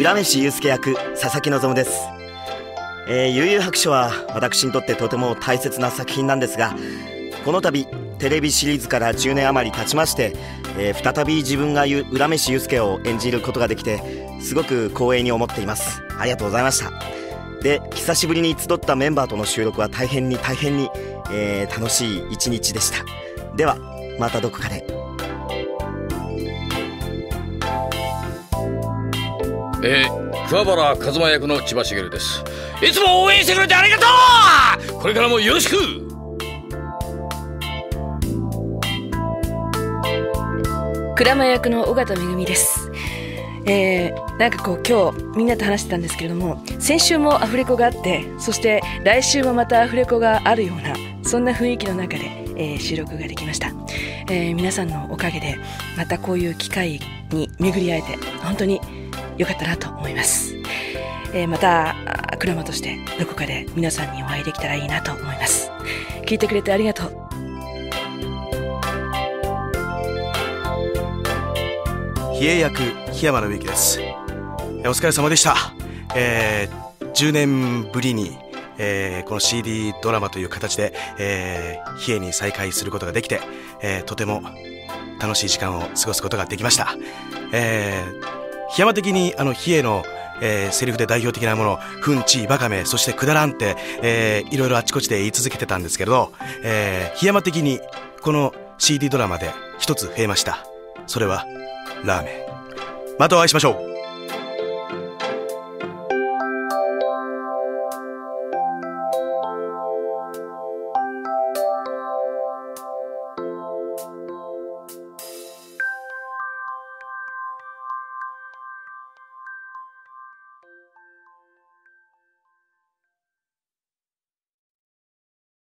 浦飯祐介役佐々木希です。悠々白書は私にとってとても大切な作品なんですが、この度テレビシリーズから10年余り経ちまして、再び自分が浦飯祐介を演じることができてすごく光栄に思っています。ありがとうございました。で、久しぶりに集ったメンバーとの収録は大変に楽しい一日でした。ではまたどこかで。 桑原一馬役の千葉茂です。いつも応援してくれてありがとう。これからもよろしく。 鞍馬役の尾形めです。なんかこう今日みんなと話してたんですけれども、先週もアフレコがあって、そして来週もまたアフレコがあるような、そんな雰囲気の中で、収録ができました。皆さんのおかげでまたこういう機会に巡り会えて本当に良かったなと思います。また鞍馬としてどこかで皆さんにお会いできたらいいなと思います。聞いてくれてありがとう。 比叡役檜山信之です。お疲れ様でした。10年ぶりに、この CD ドラマという形で、比叡に再会することができて、とても楽しい時間を過ごすことができました。檜山的に比叡の、セリフで代表的なもの、ふんちバカめ、そしてくだらんって、いろいろあちこちで言い続けてたんですけれど、檜山的にこの CD ドラマで一つ増えました。それはラーメン。またお会いしましょう。